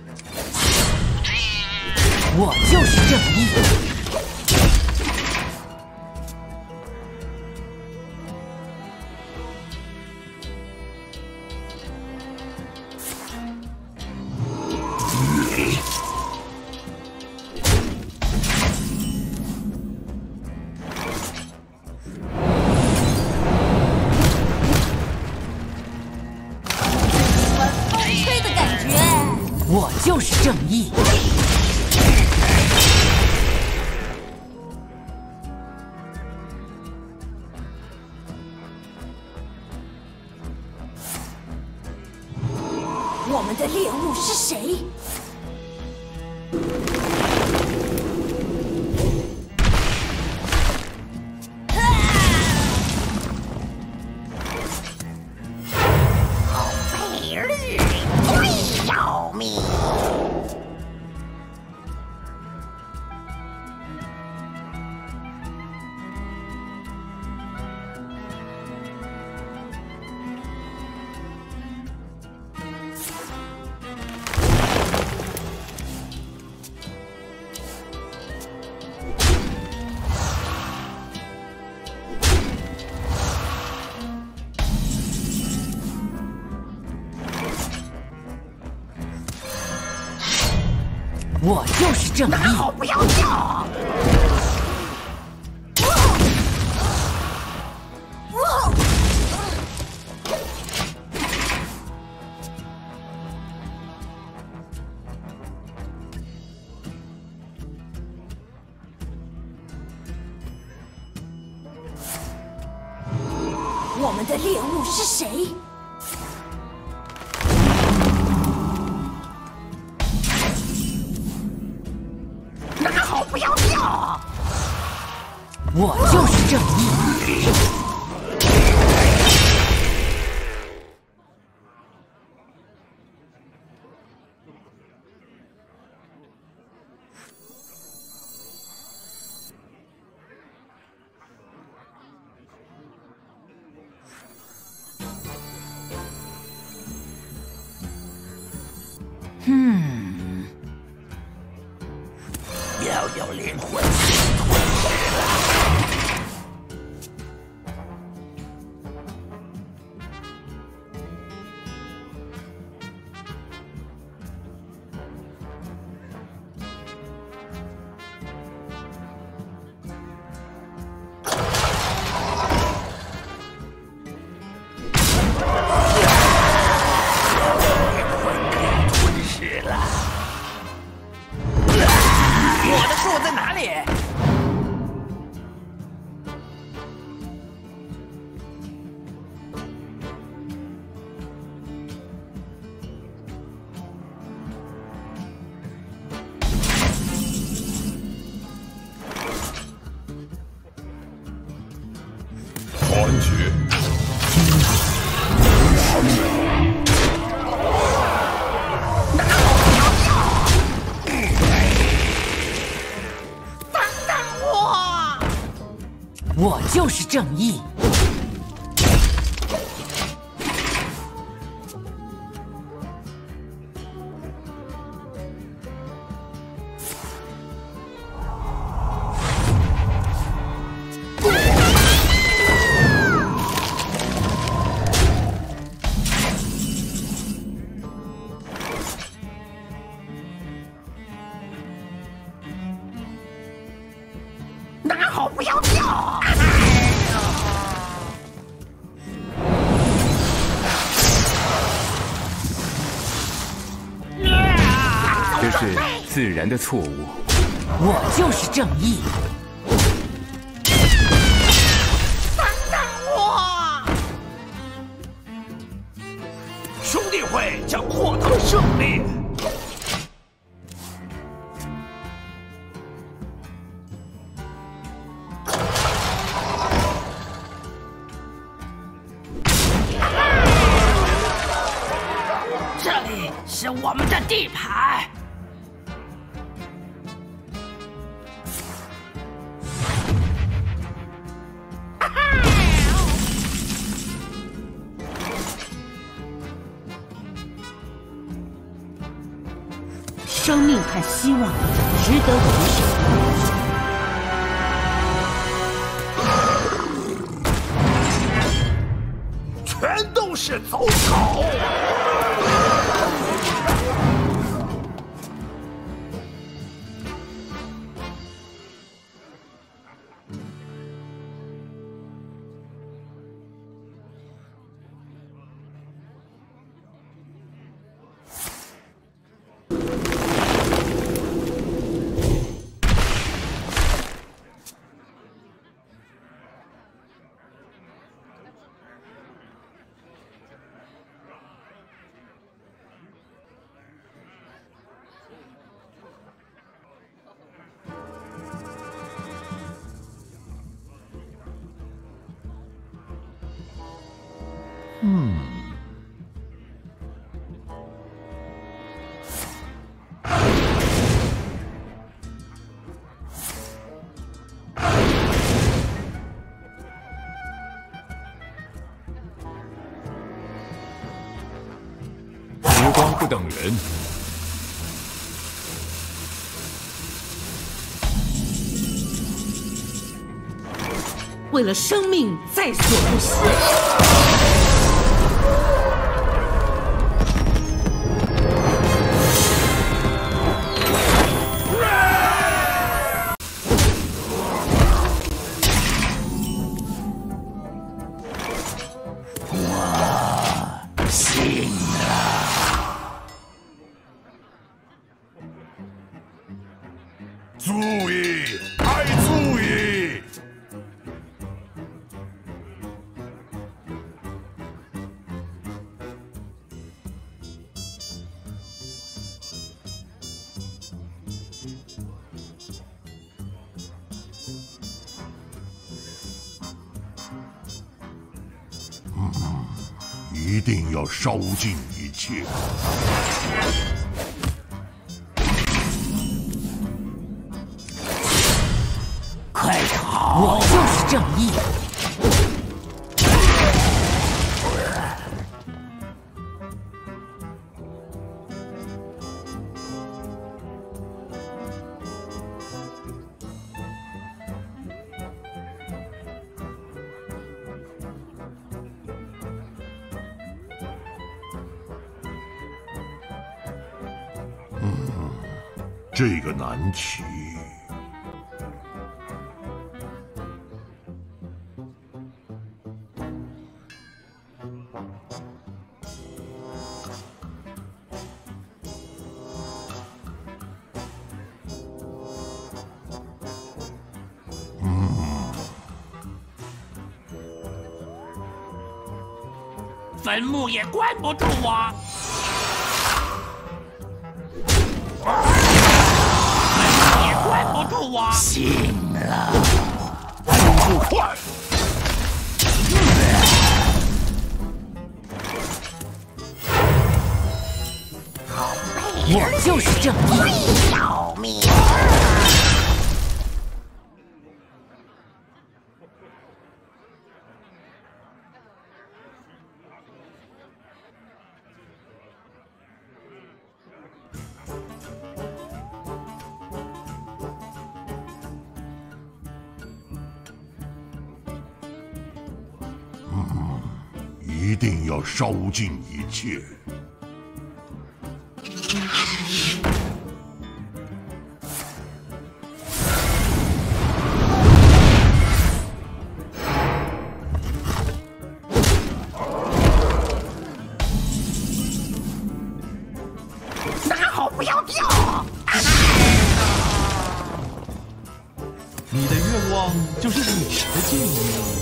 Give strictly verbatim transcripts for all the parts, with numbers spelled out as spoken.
我就是正义。 风吹的感觉。 我就是正义。 我们的猎物是谁？ 好肥日最要命。 我就是正义。 好，不要叫！ 我们的猎物是谁？ 好，不要叫！ 我就是正义。嗯。 要有灵魂吞噬了。灵魂被吞噬了。 我的树在哪里？ 团结，完美。 我就是正义。 拿好，不要叫！ 这是自然的错误。 我就是正义。 等等我！ 兄弟会将获得胜利。 这里是我们的地盘。 生命和希望值得回首。 全都是走狗！嗯。 时光不等人， 为了生命在所不惜。 注意，爱注意！ 嗯，一定要烧尽一切。 快逃！我就是正义。 嗯，这个难题。 坟墓也关不住我，坟墓也关不住我。 醒了，速度快！ 我就是正义。 要命！ 嗯，一定要烧尽一切。 拿好，不要掉！ 你的愿望就是你的建议。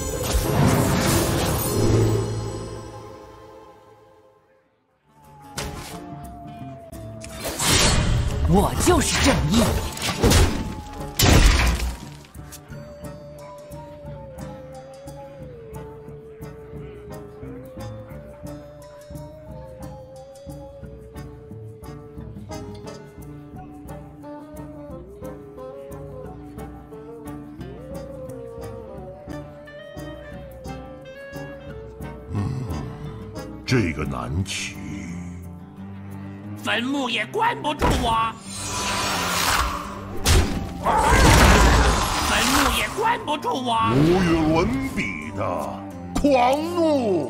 我就是正义。 嗯，这个难题。 坟墓也关不住我，坟墓也关不住我。 无与伦比的狂怒！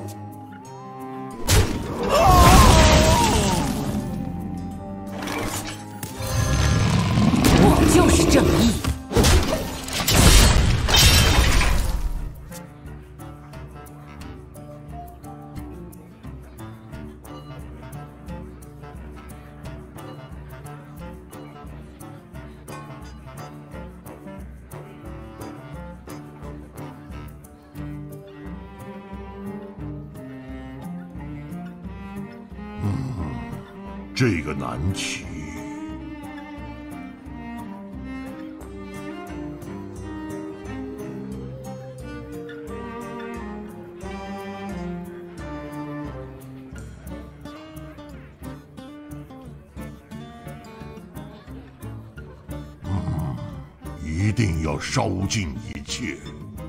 我就是正义。 这个难题。嗯，一定要烧尽一切。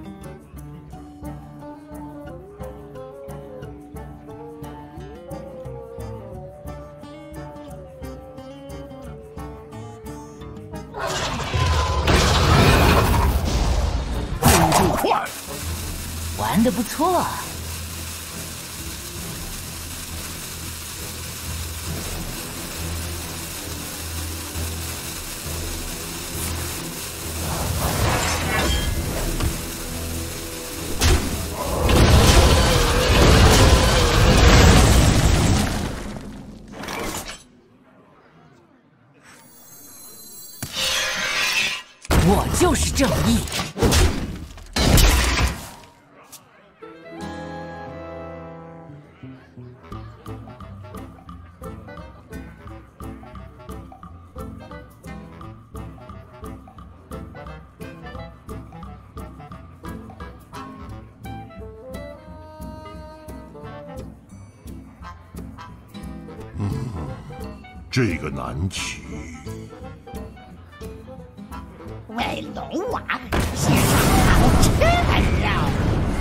玩得不错啊！我就是正义。 嗯，这个难题。 为龙王献上好吃的肉。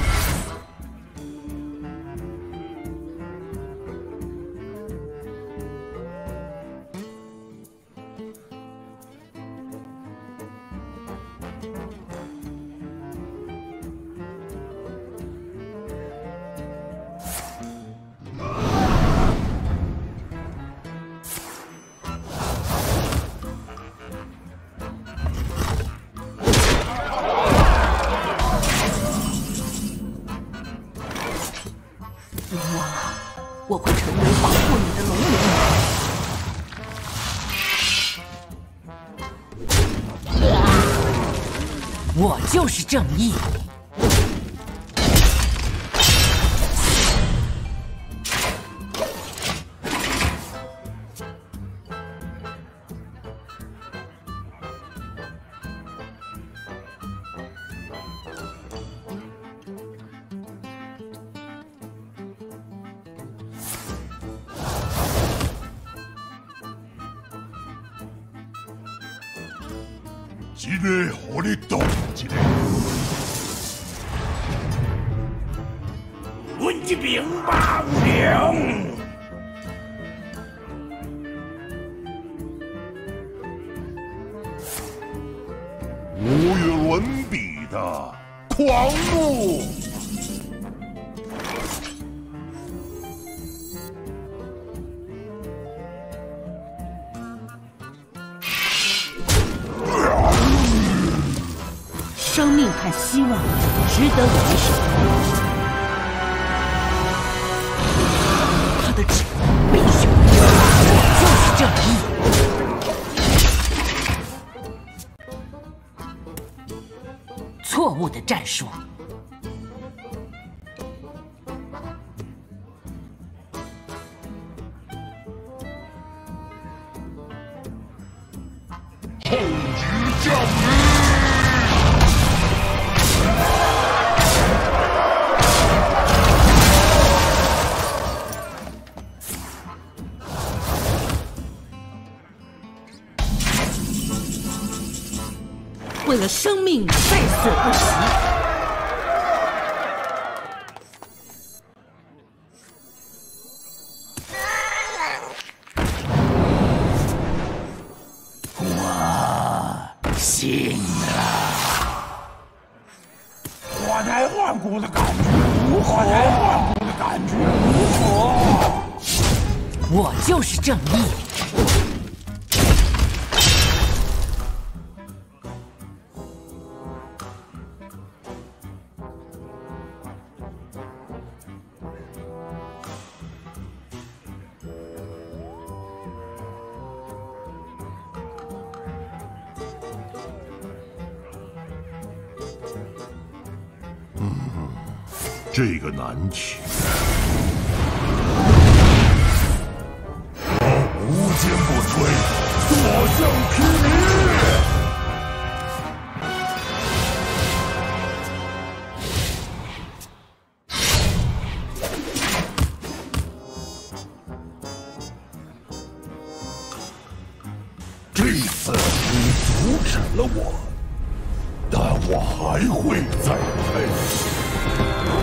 龙王啊，我会成为保护你的龙人。我就是正义。 这个互你动一个， 阮一名万良。 无与伦比的狂怒！ 生命和希望值得我们守护。他的旨必须完成，我就是正义。错误的战术。 后局降临。 为了生命在所不惜。 步的感觉如何？漫步的感觉如何？ 我就是正义。 这个难题， 我无坚不摧，所向披靡。这次你阻止了我，但我还会再来。